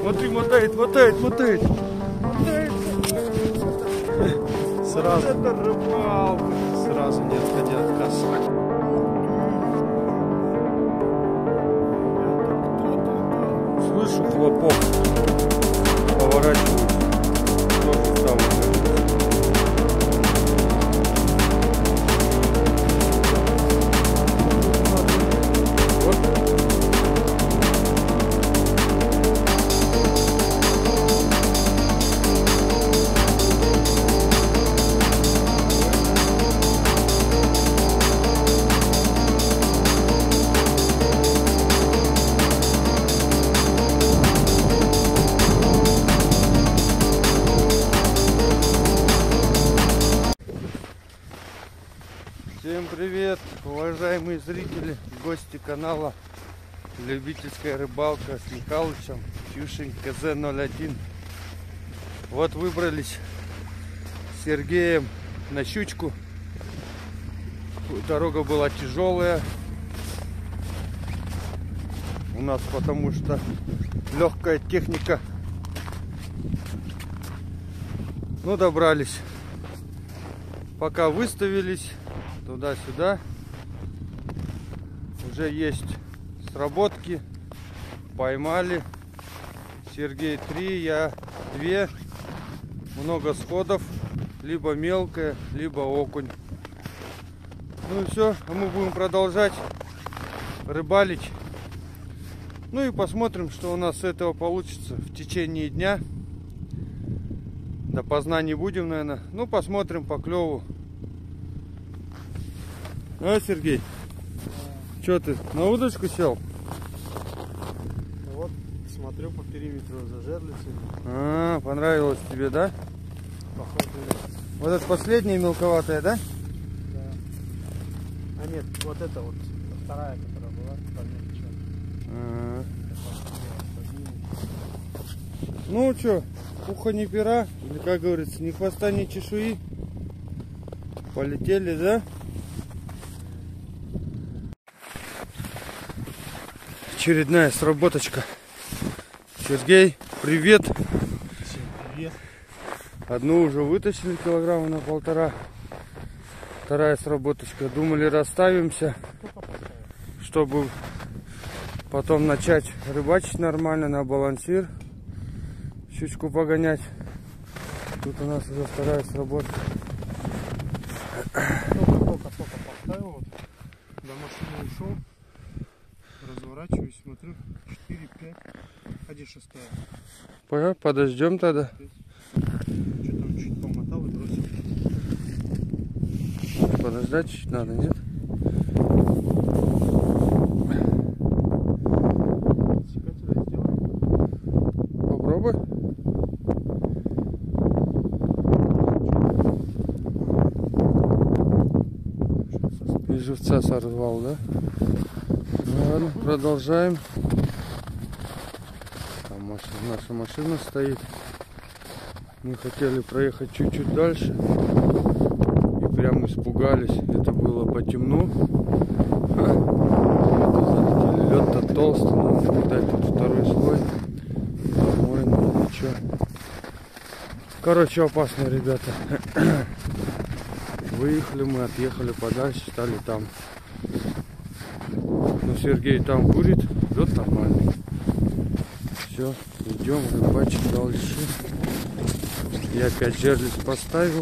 Смотри, мотает, мотает, мотает. Сразу. Вот это рыбалка. Сразу не отходя от кассы. Слышу хлопок. Поворачиваюсь. Тоже стал. Всем привет, уважаемые зрители, гости канала Любительская рыбалка с Михалычем, Fishing KZ01. Вот выбрались с Сергеем на щучку. Дорога была тяжелая у нас, потому что легкая техника. Ну, добрались. Пока выставились туда-сюда, уже есть сработки, поймали. Сергей 3, я 2, много сходов, либо мелкая, либо окунь. Ну и все, а мы будем продолжать рыбалить. Ну и посмотрим, что у нас с этого получится в течение дня. Допоздна не будем, наверное. Ну, посмотрим по клеву. А, Сергей, что ты, на удочку сел? Вот, смотрю по периметру за жерлицей. А, понравилось тебе, да? Походу. Вот это последняя мелковатая, да? Да. А нет, вот это вот, вторая, которая была, помельче. Ну что, ухо не пера, или как говорится, ни хвоста, ни чешуи. Полетели, да? Очередная сработочка. Сергей, привет. Всем привет. Одну уже вытащили килограмма на 1,5. Вторая сработочка. Думали, расставимся, чтобы потом начать рыбачить нормально на балансир. Щучку погонять. Тут у нас уже вторая сработка. Только поставил, вот, до машины ушел. Разворачиваюсь, смотрю, 4, 5, 1 шестая. Подождем тогда. Что там, чуть помотал и бросил. Подождать чуть надо, нет? Секателя сделаем. Попробуй. И живца сорвал, да? Ладно, продолжаем. Там наша машина стоит. Мы хотели проехать чуть-чуть дальше. И прям испугались. Это было по темну. Лед-то толстый, но видать тут второй слой. По-моему, ничего. Короче, опасно, ребята. Выехали мы, отъехали подальше, стали там. Ну, Сергей там курит, лед нормальный. Все, идем рыбачить дальше. Я опять жерлиц поставил.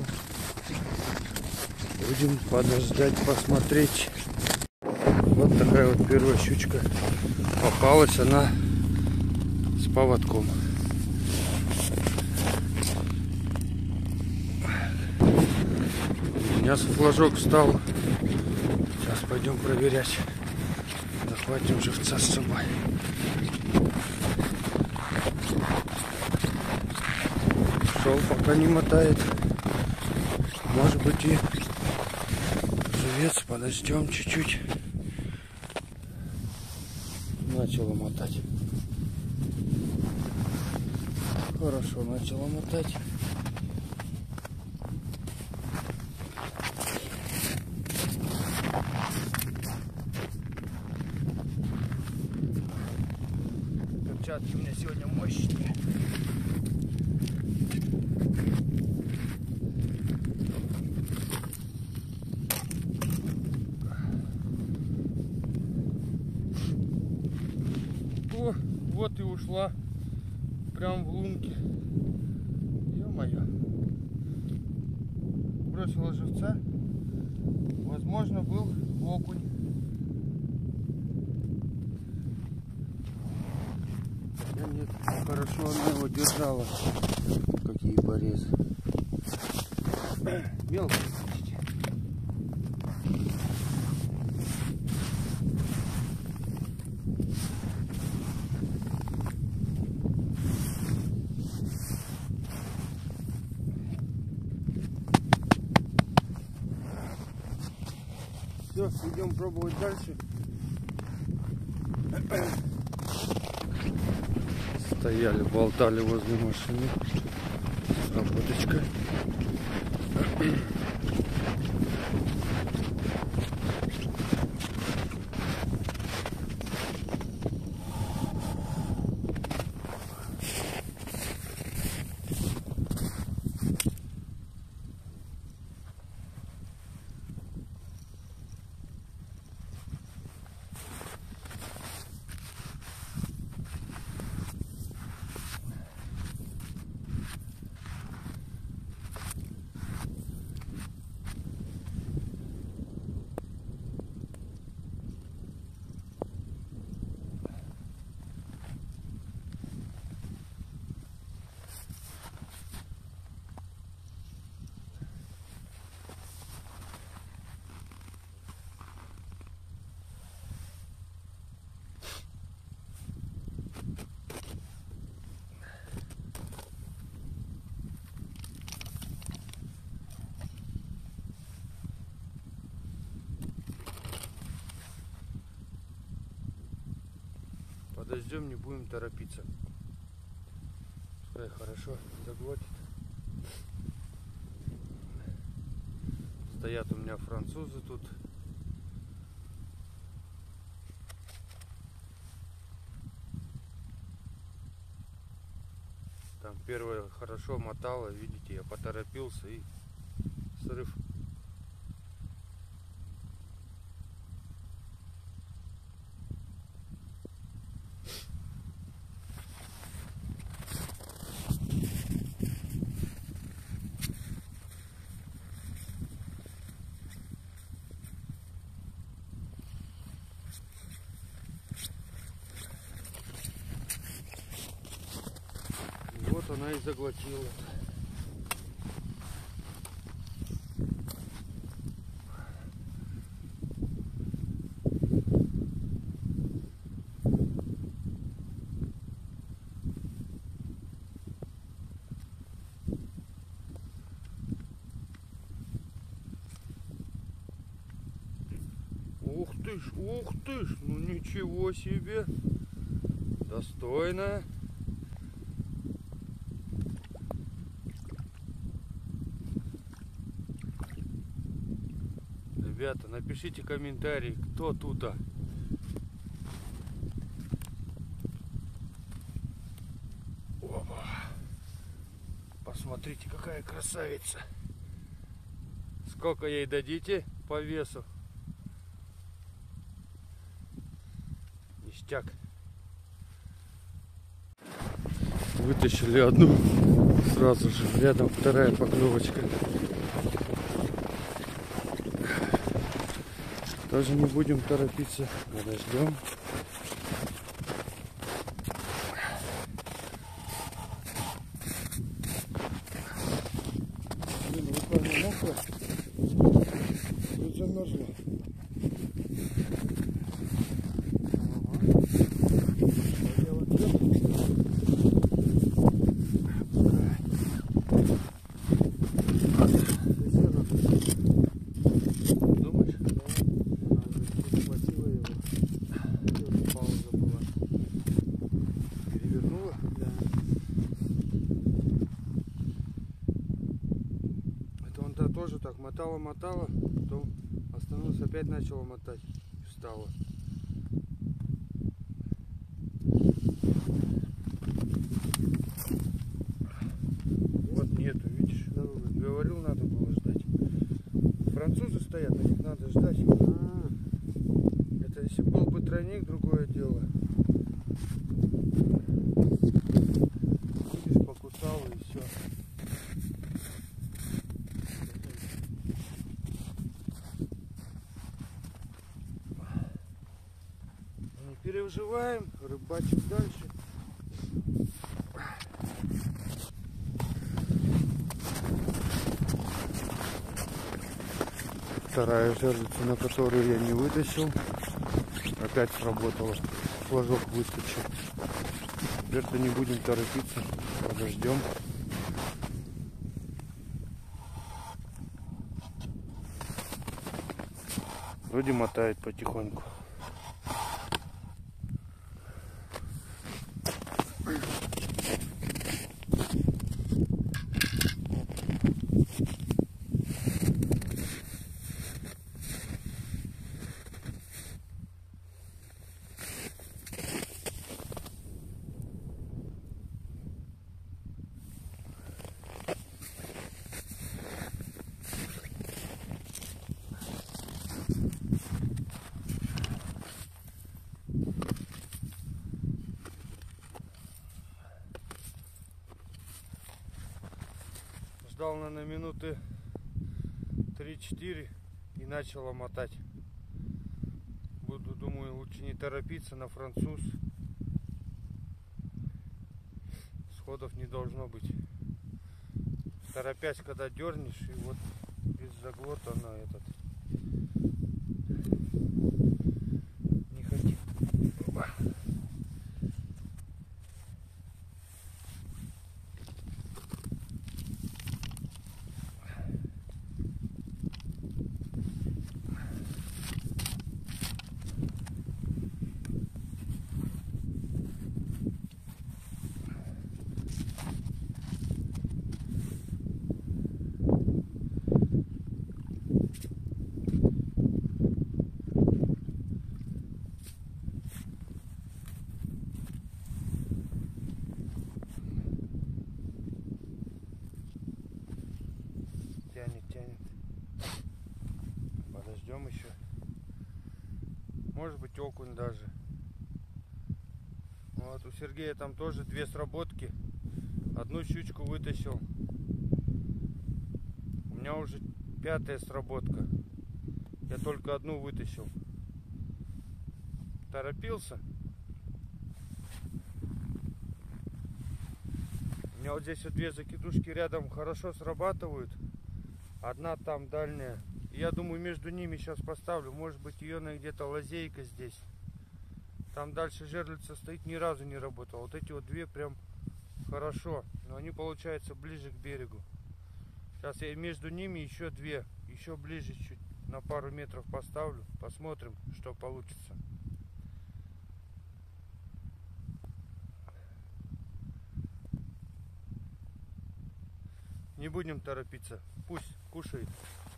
Будем подождать, посмотреть. Вот такая вот первая щучка попалась, она с поводком. У меня флажок встал. Сейчас пойдем проверять. Захватим живца с собой. Шел, пока не мотает. Может быть и живец. Подождем чуть-чуть. Начало мотать. Хорошо, начало мотать. Перчатки у меня сегодня мощные. ушла прям в лунки. Ё-моё. Бросила живца. Возможно, был окунь. Хотя нет, хорошо она его держала. Какие порезы. Мелко почти. Все, идем пробовать дальше. Стояли, болтали возле машины с работочкой. Подождем, не будем торопиться. Пускай хорошо заглотит. Стоят у меня французы тут. Там первое хорошо мотало, видите, я поторопился и срыв. Вот она и заглотила. Ух ты ж, ну ничего себе, достойная. Ребята, напишите комментарий, кто тут. Опа. Посмотрите, какая красавица. Сколько ей дадите по весу? Ништяк. Вытащили одну, сразу же рядом вторая поклевочка. Даже не будем торопиться, подождем. Блин, буквально мокро. Тут замерзло. Тоже так мотала, потом остановилась, опять начала мотать, встала. Вот нету, видишь, говорил, надо было ждать. Французы стоят, на них надо ждать. Это если был бы тройник, другое дело. выживаем, рыбачим дальше. Вторая жерлица, на которую я не вытащил, опять сработала. Флажок выскочил. Теперь-то не будем торопиться, подождем. Вроде мотает потихоньку. Ждал на минуты 3-4 и начало мотать. Думаю, лучше не торопиться, на француз. Сходов не должно быть. Торопясь, когда дернешь, и вот без заглота она этот не хотит. Тянет. Подождем еще. Может быть, окунь даже. Вот у Сергея там тоже 2 сработки. Одну щучку вытащил. У меня уже 5-я сработка. Я только одну вытащил. Торопился. У меня вот здесь вот 2 закидушки рядом хорошо срабатывают. Одна там дальняя. Я думаю, между ними сейчас поставлю. Может быть, ее на где-то лазейка здесь. Там дальше жерлица стоит, ни разу не работала. Вот эти вот 2 прям хорошо. Но они, получается, ближе к берегу. Сейчас я между ними еще 2. Еще ближе чуть на пару метров поставлю. Посмотрим, что получится. Не будем торопиться. Пусть кушает.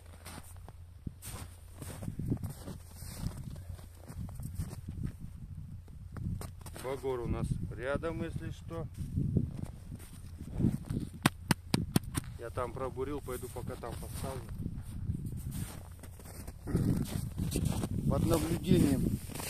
Багор у нас рядом, если что. Я там пробурил, пойду пока там поставлю. Под наблюдением.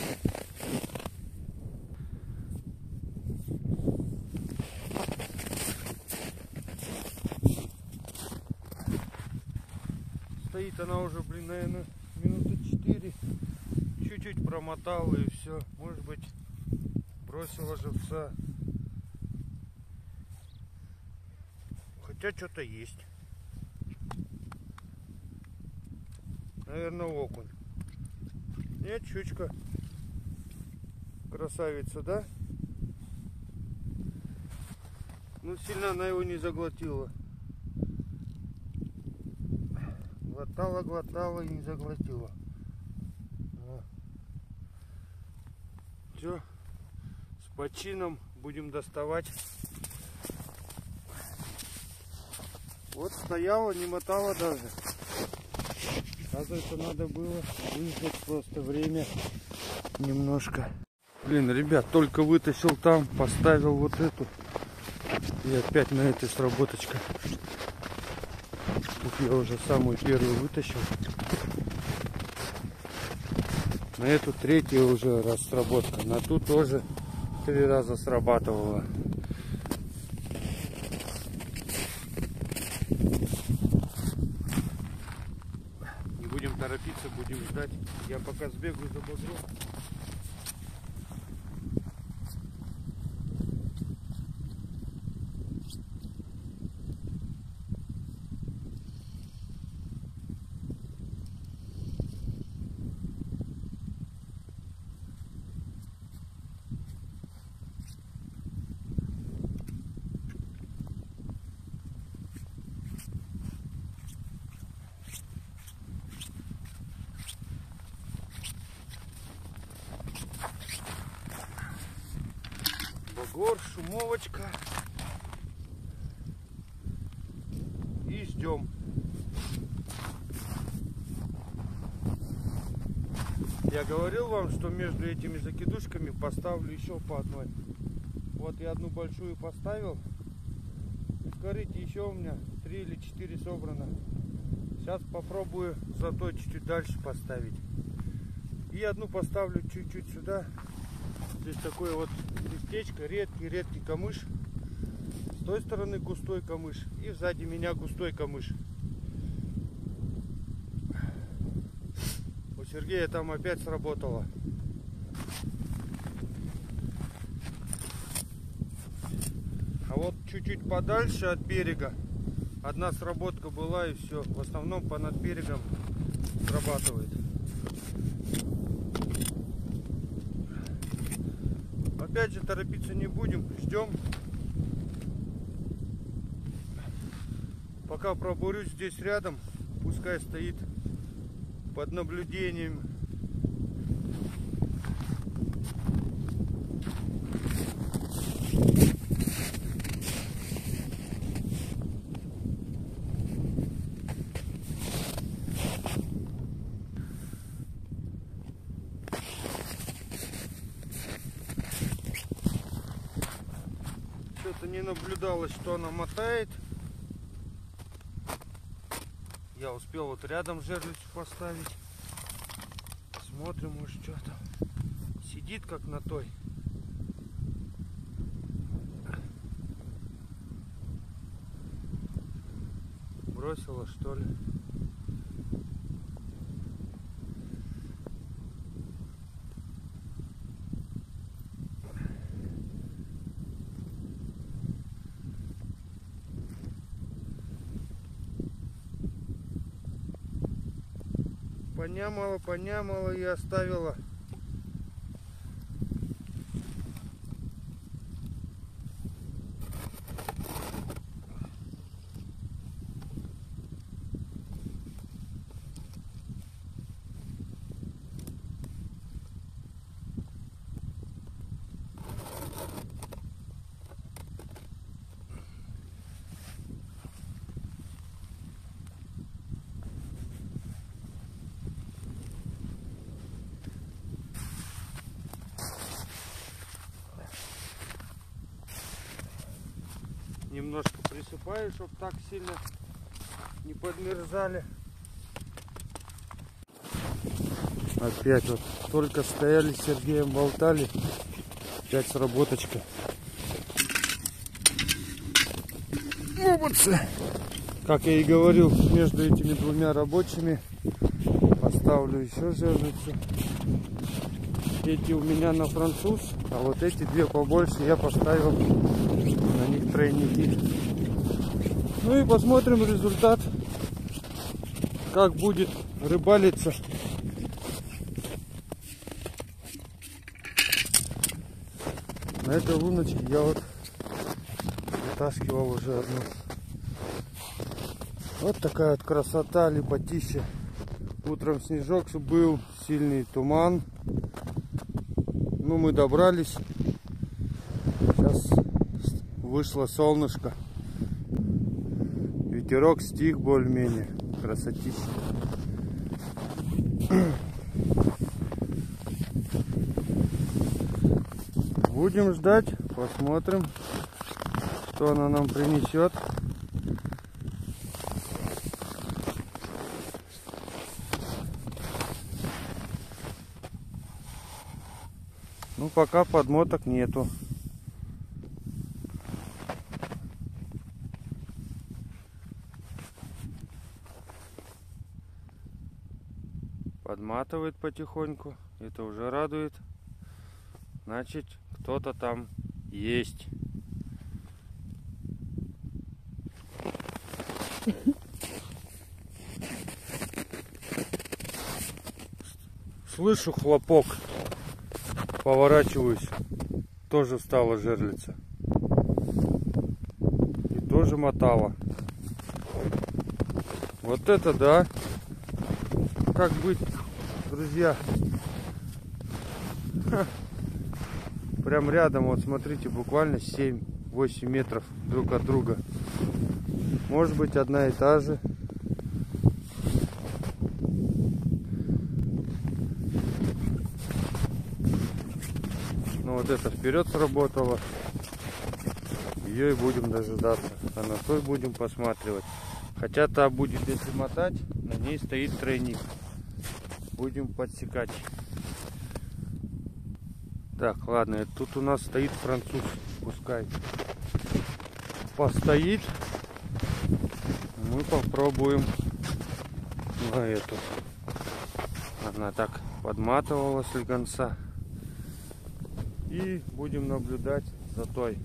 Стоит она уже, наверное, минуты 4. Чуть-чуть промотала и все. Может быть, бросила живца. Хотя что-то есть. Наверное, окунь. Нет, щучка. Красавица, да? Ну, сильно она его не заглотила. Глотала и не заглотила. Все, с почином будем доставать. Вот стояла, не мотала даже. Оказывается, надо было выждать просто время немножко. Блин, ребят, только вытащил там, поставил вот эту. И опять на этой сработочка. Тут я уже самую первую вытащил. На эту 3-я уже раз сработка. На ту тоже 3 раза срабатывала. Не будем торопиться, будем ждать. Я пока сбегаю за багром. Гор, шумовочка. И ждем. Я говорил вам, что между этими закидушками поставлю еще по одной. Вот я одну большую поставил. В корыте еще у меня 3 или 4 собрано. Сейчас попробую зато чуть-чуть дальше поставить. И одну поставлю чуть-чуть сюда. Здесь такое вот местечко, редкий камыш. С той стороны густой камыш. И сзади меня густой камыш. У Сергея там опять сработало. А вот чуть-чуть подальше от берега одна сработка была, и все. В основном по над берегом срабатывает. Опять же торопиться не будем, ждем. Пока пробурюсь здесь рядом, пускай стоит под наблюдением. Что-то не наблюдалось, что она мотает. Я успел вот рядом жерлицу поставить. Смотрим, может, что там. Сидит как на той. Бросила, что ли? Понямала и оставила. Немножко присыпаю, чтобы так сильно не подмерзали. Опять вот только стояли с Сергеем, болтали. Опять сработочка. Опа-ца! Как я и говорил, между этими двумя рабочими поставлю еще жерлицу. Эти у меня на француз, а вот эти две побольше я поставил на них тройники. Ну и посмотрим результат, как будет рыбалиться. На этой луночке я вот вытаскивал уже одну. Вот такая вот красота, лепотища. Утром снежок был, сильный туман. Ну, мы добрались. Сейчас вышло солнышко. Ветерок стих более-менее. Красотища. Будем ждать, посмотрим, что она нам принесет. Ну, пока подмоток нету. Подматывает потихоньку. Это уже радует. Значит, кто-то там есть. Слышу хлопок. Поворачиваюсь. Тоже встала жерлица. И тоже мотала. Вот это да. Как быть, друзья? прям рядом, вот смотрите, буквально 7-8 метров друг от друга. Может быть, одна и та же. Ну вот это вперед сработало. Ее и будем дожидаться. А на той будем посматривать. Хотя та будет, если мотать, на ней стоит тройник. Будем подсекать. Так, ладно, тут у нас стоит француз. Пускай постоит. Мы попробуем на эту. Она так подматывала слегонца. И будем наблюдать за той.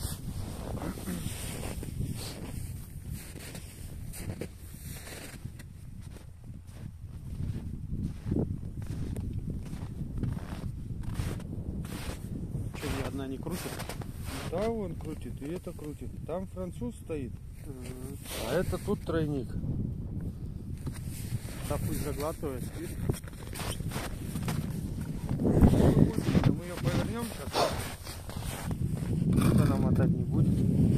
Что, ни одна не крутит? Да, он крутит, и это крутит. Там француз стоит, а это тут тройник. Да пусть заглатывает, спит. Мы ее повернем сейчас. Тут она мотать не будет.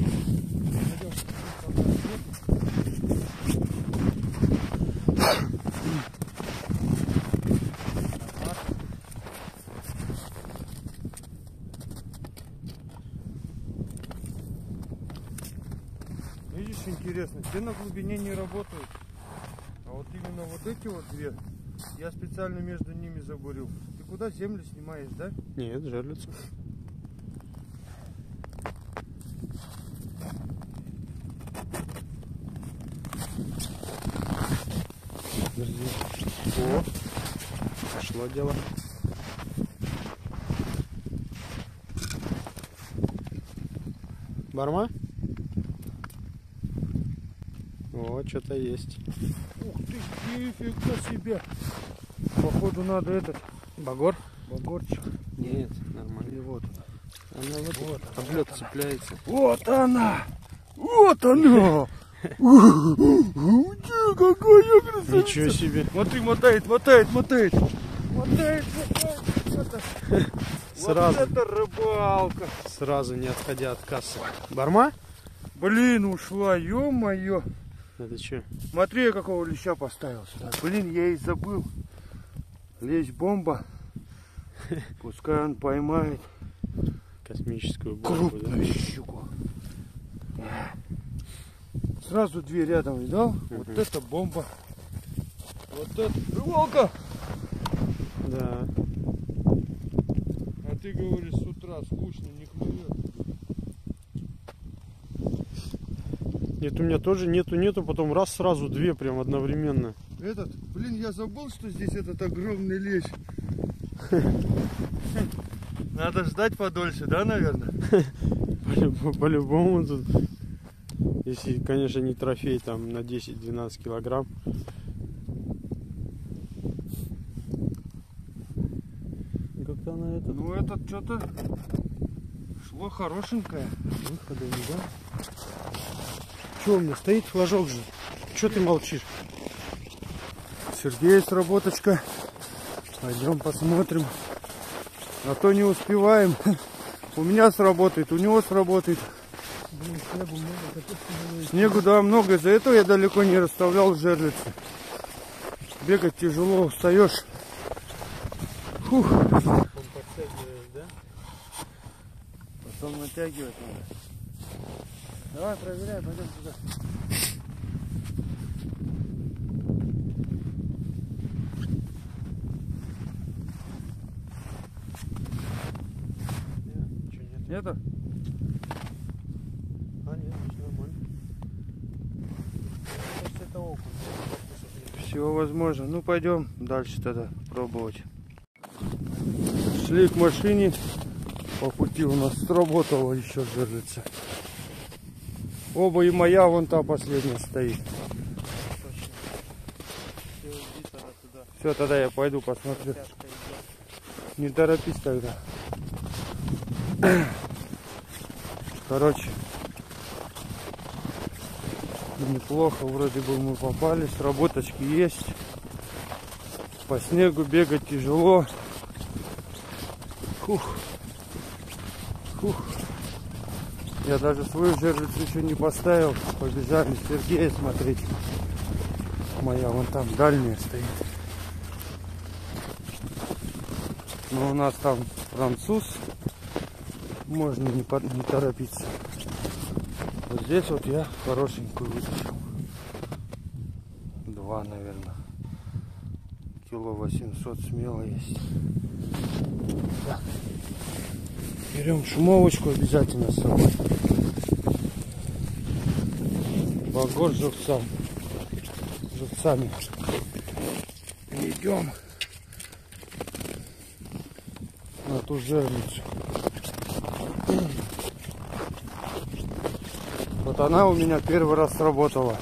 Видишь, интересно, все на глубине не работают. А вот именно вот эти вот две, я специально между ними забурил. Ты куда землю снимаешь, да? Нет, жерлица. О, пошло дело. Барма? О, что-то есть. Ух ты, нифига себе! Походу надо этот Багор? багорчик. Нет, нормально. Или вот. Она вот, Вот, об лед цепляется. Вот она! Вот она! Какая красота! Ничего себе. Смотри, мотает, мотает, мотает. Мотает, мотает. Сразу. Вот это рыбалка. Сразу не отходя от кассы. Барма? Блин, ушла, ё-моё. Это что? Смотри, я какого леща поставил сюда. Блин, я и забыл. Лещ бомба. Пускай он поймает Космическую бомбу, да? крупную щуку. Сразу две рядом, видал? Вот это бомба. Вот это рыбалка. Да. А ты говоришь, с утра скучно, не клюет. Нет, у меня тоже нету, потом раз сразу две прям одновременно. Этот, блин, я забыл, что здесь этот огромный лещ. Надо ждать подольше, да, наверное? По-любому тут, если, конечно, не трофей там на 10-12 килограмм. Как-то она это... Ну, этот что-то шло хорошенькое. Выхода не да? Че у меня стоит флажок же? Че ты молчишь? Сергей, сработочка. Пойдем посмотрим. А то не успеваем. У меня сработает, у него сработает. Блин, снегу много. Снегу, да, много. Из-за этого я далеко не расставлял жерлицы. Бегать тяжело, устаешь. Фух. Он подтягивает, да? Потом натягивать надо. Давай, проверяй, пойдем сюда. Нету? А, нет, все нормально. Кажется, это окунь. Все возможно. Ну, пойдем дальше тогда пробовать. Шли к машине. По пути у нас сработала еще жерлица. Оба, и моя вон та последняя стоит. Все, тогда я пойду посмотрю. Не торопись тогда. Короче, неплохо вроде бы мы попали. Сработочки есть. По снегу бегать тяжело. Фух. Фух. Я даже свою жерлицу еще не поставил. Побежали Сергея смотреть. Моя вон там дальняя стоит. Но у нас там француз. Можно не торопиться. Вот здесь вот я хорошенькую вытащил. 2, наверное. Кило 800 смело есть. Так. Берем шумовочку обязательно с собой. Багор живцами. Идем на ту жерлицу. Вот она у меня первый раз сработала.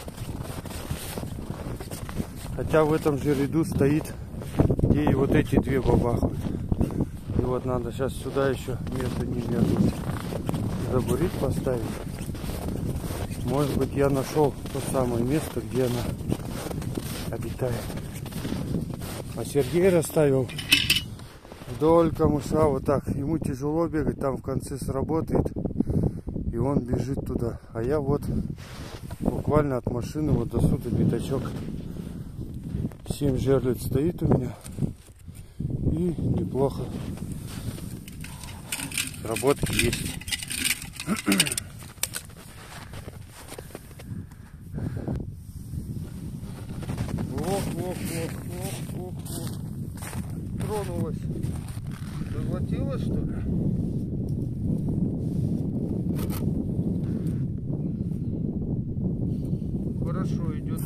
Хотя в этом же ряду стоит, где и вот эти две бабахают. И вот надо сейчас сюда еще между ними забурить поставить. Может быть, я нашел то самое место, где она обитает. А Сергей расставил вдоль камыша вот так. Ему тяжело бегать, там в конце сработает. И он бежит туда. А я вот буквально от машины вот до сюда пятачок. 7 жерлиц стоит у меня. И неплохо. Сработки есть. Ох. Тронулась. Заглотилась, что ли? Хорошо идет.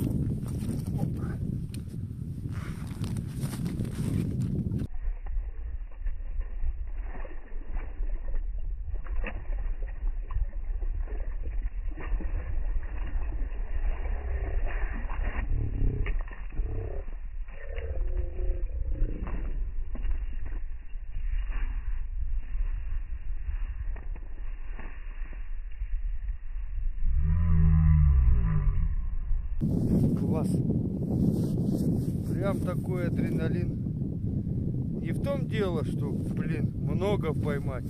Класс. Прям такой адреналин. Не в том дело, что, блин, много поймать.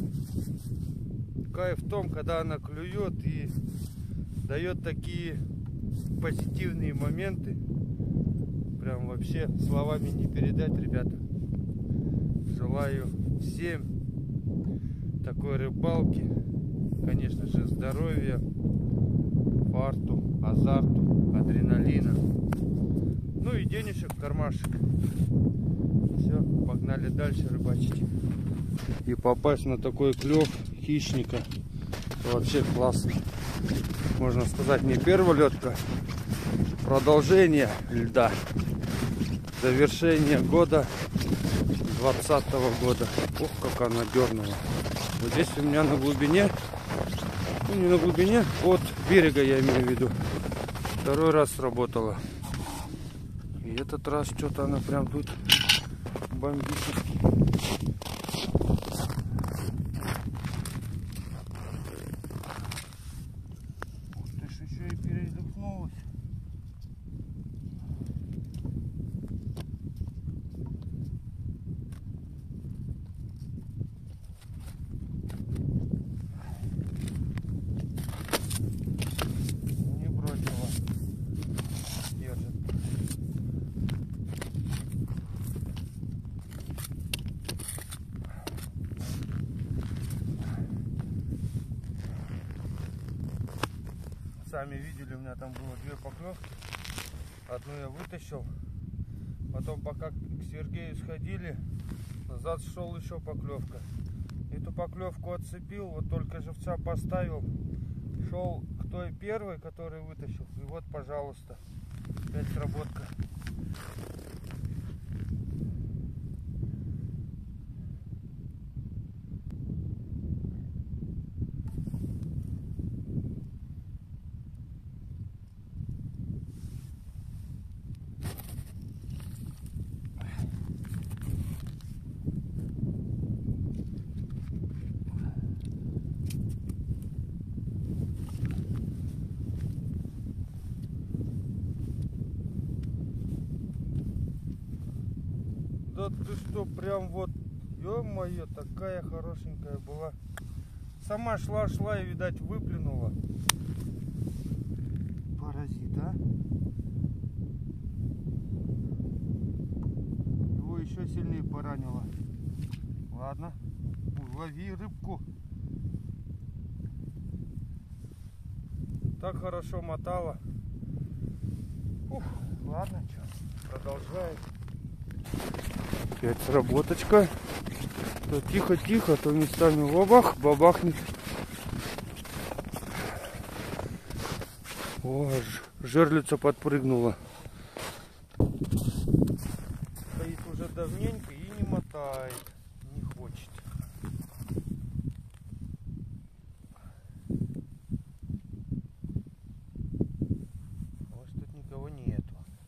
Кайф в том, когда она клюет и дает такие позитивные моменты. Прям вообще словами не передать, ребята. Желаю всем такой рыбалки. Конечно же, здоровья, фарту, азарту, адреналина. Ну и денежек в кармашек. Все, погнали дальше рыбачить. И попасть на такой клев хищника вообще классно. Можно сказать, не первая лётка, продолжение льда. Завершение года 2020 года. Ох, как она дернула. Вот здесь у меня на глубине, ну не на глубине, от берега я имею в виду, второй раз сработала. И этот раз что-то она прям тут бомбически. Ух ты ж, еще и передохнулась. Не бросила. Держит. Сами видели, у меня там было 2 поклевки. Одну я вытащил. Потом, пока к Сергею сходили, назад шел еще поклевка. Эту поклевку отцепил, вот только живца поставил. Шел к той первой, которую вытащил. И вот, пожалуйста, опять сработка. Да ты что, прям вот, ё-моё, такая хорошенькая была. Сама шла и, видать, выплюнула. Паразит, а? Его еще сильнее поранило. Ладно, лови рыбку. Так хорошо мотала. Ух, ладно, что, продолжаем. Опять сработочка. То тихо-тихо, то местами бабах, бабахнет. О, жерлица подпрыгнула. Стоит уже давненько и не мотает. Не хочет. Может, тут никого нету.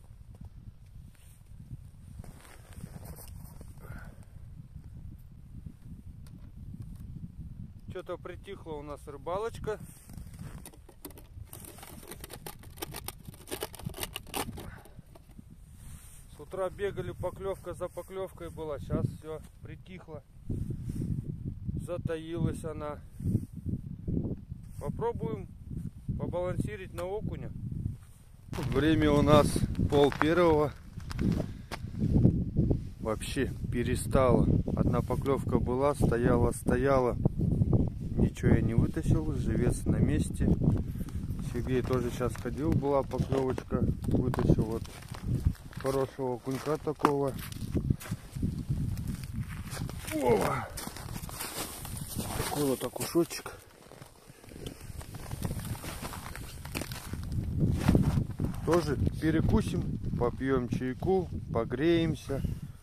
Что-то притихла у нас рыбалочка. С утра бегали, поклевка за поклевкой была. Сейчас все притихло. Затаилась она. Попробуем побалансировать на окуня. Время у нас 12:30. Вообще перестала. Одна поклевка была, стояла. Ничего я не вытащил, живец на месте. Сергей тоже сейчас ходил, была поклевочка. Вытащил вот хорошего окунька такого. О! Такой вот окушочек. Тоже перекусим, попьем чайку, погреемся.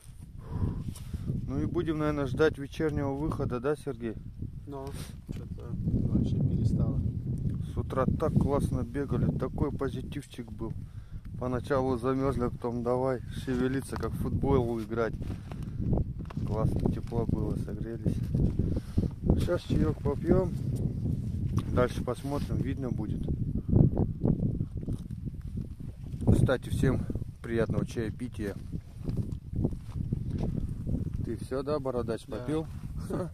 Ну и будем, наверное, ждать вечернего выхода, да, Сергей? Ну, что-то вообще перестало. С утра так классно бегали, такой позитивчик был. Поначалу замерзли, потом давай шевелиться, как в футбол играть. Классно, тепло было, согрелись. Сейчас чаек попьем. Дальше посмотрим, видно будет. Кстати, всем приятного чаепития. Ты все, да, бородач, попил? Да.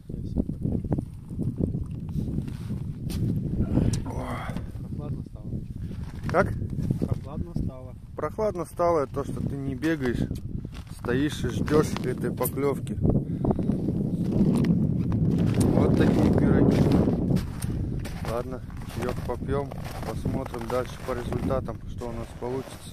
Прохладно стало. Как? Прохладно стало. Прохладно стало то, что ты не бегаешь, стоишь и ждешь этой поклевки. Вот такие пироги. Ладно, чаек попьем, посмотрим дальше по результатам, что у нас получится.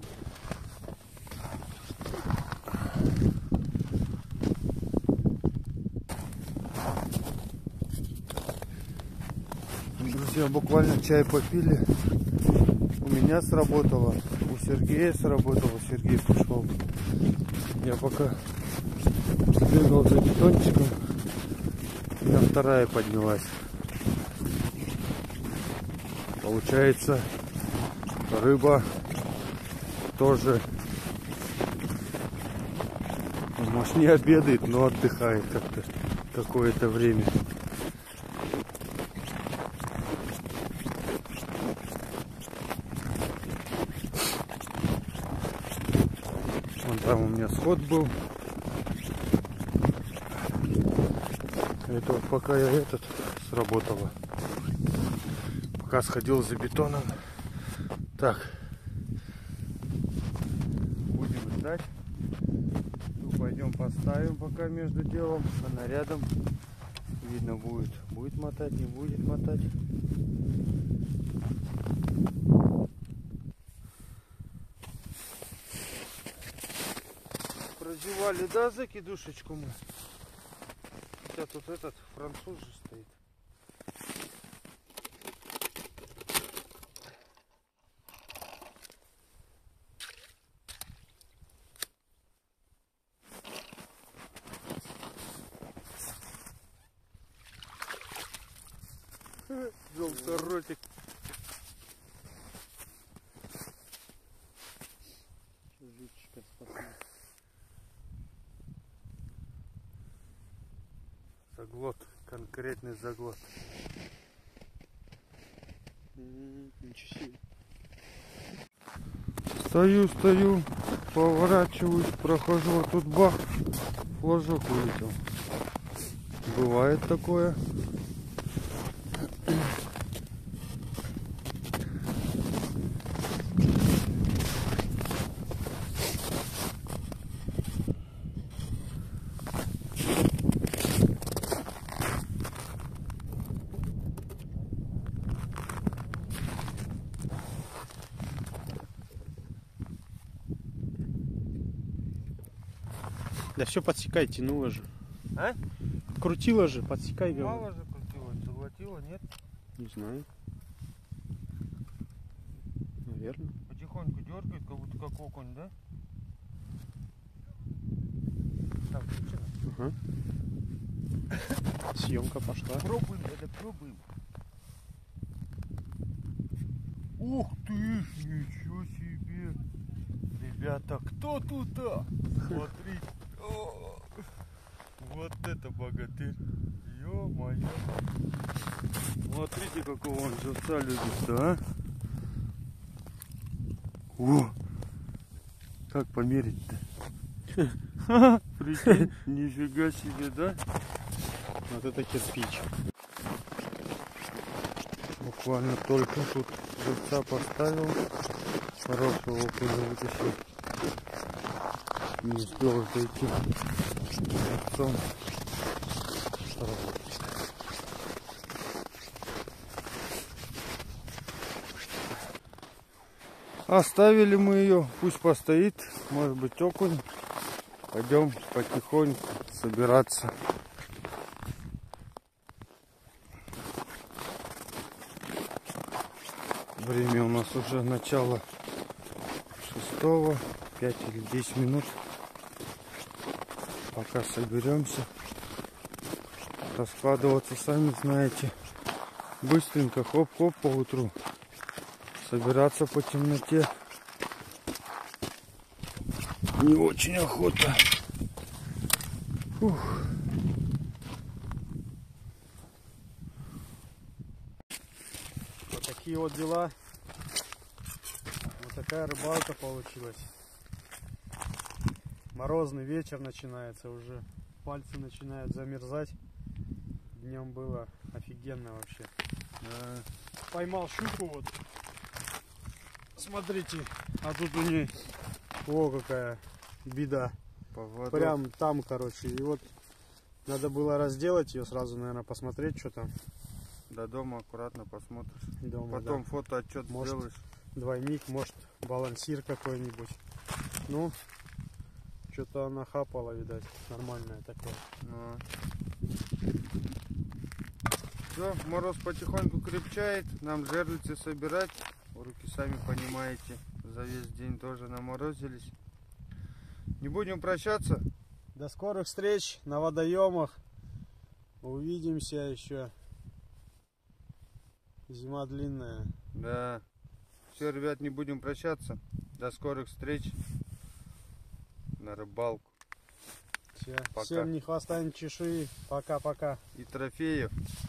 Друзья, буквально чай попили. У меня сработало, у Сергея сработало, Сергей пошел. Я пока бегал за бетончиком, у меня вторая поднялась. Получается, рыба тоже, может, не обедает, но отдыхает как-то какое-то время. Там у меня сход был. Это вот пока я этот сработало. Пока сходил за бетоном. Так. Будем ждать. Ну, пойдем поставим пока между делом. Она рядом. Видно будет. Будет мотать, не будет мотать. Прозевали, да, закидушечку мы. Хотя тут этот француз же стоит. Желторотик. Жучка спасла. Заглот, конкретный заглот. Ничего себе. Стою, поворачиваюсь, прохожу, а тут бах, флажок улетел. Бывает такое. Да все подсекай, тянуло же. А? Крутила же, подсекай, говорю. Мало же крутило, заглотило, нет? Не знаю. Наверное. Потихоньку дергает, как будто как окунь, да? Так, включено. Ага. Съемка пошла. Пробуем, это пробуем. Ух ты, ничего себе. Ребята, кто тут? Смотрите. О, вот это богатырь. Ё-моё. Смотрите, какого он живца любит-то, а? О, как померить-то? Прикинь, нифига себе, да? Вот это кирпич. Буквально только тут живца поставил. Хорошего окуня вытащил. Не успел зайти живцом. Оставили мы ее, пусть постоит, может быть окунь. Пойдем потихоньку собираться. Время у нас уже начало 6-го, 5 или 10 минут. Пока соберемся. Раскладываться, сами знаете, быстренько, хоп-хоп по утру. Собираться по темноте не очень охота. Фух. Вот такие вот дела. Вот такая рыбалка получилась. Морозный вечер начинается уже. Пальцы начинают замерзать. Днем было офигенно вообще. Поймал щуку вот. Смотрите, а тут у нее, о, какая беда. Поводок. Прям там, короче. И вот надо было разделать ее сразу, наверное, посмотреть, что там. До дома аккуратно посмотришь. Дома, Потом да. фотоотчет Может, сделаешь. двойник, может, балансир какой-нибудь. Ну, что-то она хапала, видать. Нормальное такое. Все, мороз потихоньку крепчает. Нам жерлицы собирать. Руки, сами понимаете, за весь день тоже наморозились. Не будем прощаться. До скорых встреч на водоемах. Увидимся еще. Зима длинная. Да. Все, ребят, не будем прощаться. До скорых встреч на рыбалку. Все. Пока. Всем ни хвоста, ни чешуи. Пока-пока. И трофеев.